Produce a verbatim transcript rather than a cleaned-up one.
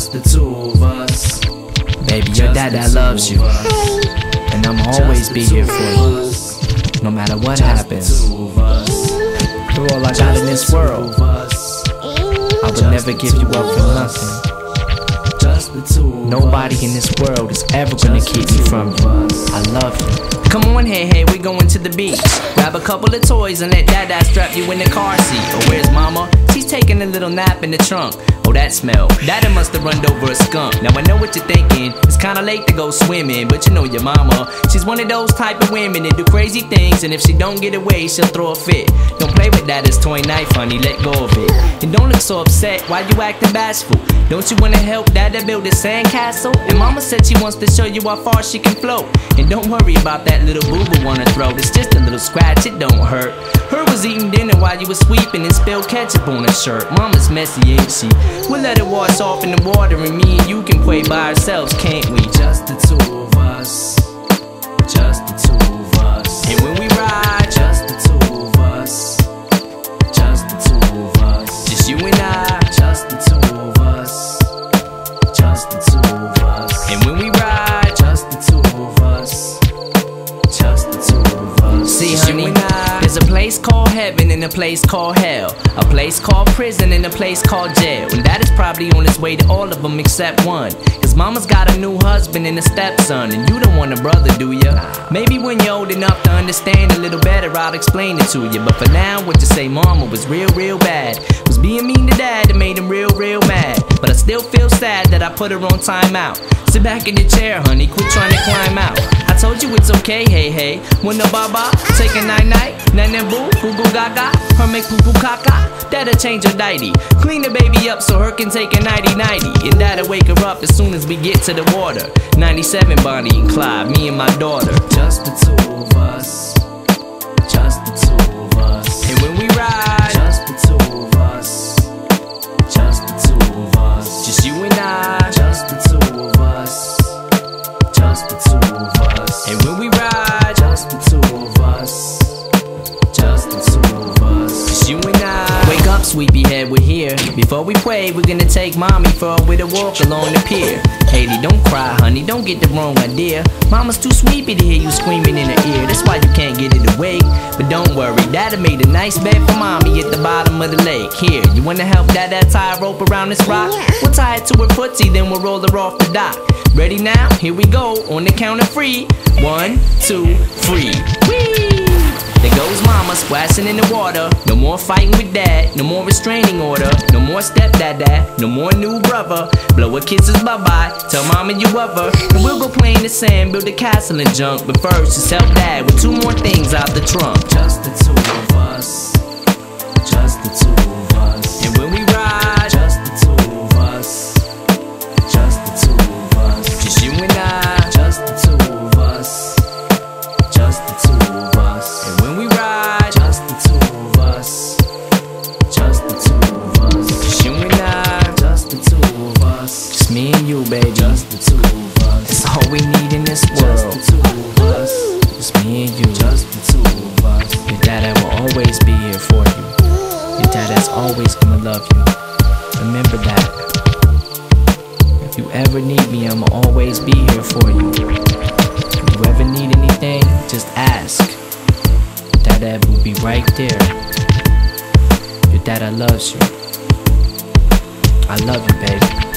just the two of us. Baby, your dad that loves you, and I'ma always be here for you, no matter what happens. Through all I got in this world, I would never give you up for nothing. Nobody in this world is ever gonna keep me from you. I love you. Come on, hey, hey, we going to the beach. Grab a couple of toys and let Dada strap you in the car seat. Oh, where's mama? She's taking a little nap in the trunk. Oh, that smell. Dada must have run over a skunk. Now I know what you're thinking. It's kinda late to go swimming, but you know your mama. She's one of those type of women that do crazy things, and if she don't get away, she'll throw a fit. Don't play with Dada's toy knife, honey, let go of it. And don't look so upset, why you acting bashful? Don't you wanna help Dada build a sandcastle? And mama said she wants to show you how far she can float. And don't worry about that little boo-boo on her throat. It's just a little scratch, it don't hurt. Her was eating dinner while you was sweeping and spilled ketchup on her shirt. Mama's messy, ain't she? We'll let it wash off in the water, and me and you can play by ourselves, can't we? Just the two of us. Just the two of us. And when we ride, just the two of us. Just the two of us. just you and I. Just the two of us. Just the two of us. And when we ride, just the two of us. Just the two of us. see, honey, there's a place called heaven and a place called hell, a place called prison and a place called jail. And that is probably on its way to all of them except one. His mama's got a new husband and a stepson, and you don't want a brother, do ya? Maybe when you're old enough to understand a little better, I'll explain it to you. But for now, what you say mama was real, real bad. Was being mean to dad that made him real, real mad. But I still feel sad that I put her on timeout. Sit back in the chair, honey, quit trying to climb out. I told you it's okay, hey, hey. When the baba, take a night-night. Nana boo, goo goo gaga. Her make poo poo caca. Dad'll change her diety. Clean the baby up so her can take a nighty-nighty. And dad'll wake her up as soon as we get to the water. ninety-seven Bonnie and Clyde, me and my daughter. Just the two of us. Just the two of us. And when we ride, just the two of us. Just the two of us. just you and I. Just the two of us. Just the two of us. And when we ride, just the two of us. Just the two of us. just you and I. Wake up, sleepyhead, we're here. Before we pray, we're gonna take mommy for a little walk along the pier. Haley, don't cry, honey, don't get the wrong idea. Mama's too sleepy to hear you screaming in her ear. That's why you can't get it away. But don't worry, Dada made a nice bed for mommy at the bottom of the lake. Here, you wanna help Dada tie a rope around this rock? We'll tie it to her footsie, then we'll roll her off the dock. Ready now? Here we go, on the count of three. One, two, three. Whee! There goes mama splashing in the water. No more fighting with dad, no more restraining order. No more stepdad, no more new brother. Blow her kisses bye-bye, tell mama you love her. And we'll go play in the sand, build a castle and junk. But first, just help dad with two more things out the trunk. Just the two of us. Just the two of us. And when we ride, just the two of us. Just the two of us. just you and I. Just the two of us. Just the two of us. And when we ride, just the two of us. Just the two of us. just you and I. Just the two of us. Just me and you, baby. Just the two of us. That's all we need in this Just world. the two of us. Just me and you. Just the two of us. Your dada will always be here for you. Your dada's always gonna love you. Remember that. If you ever need me, I'ma always be here for you. If you ever need anything, just ask. Dada will be right there. Your dada loves you. I love you, baby.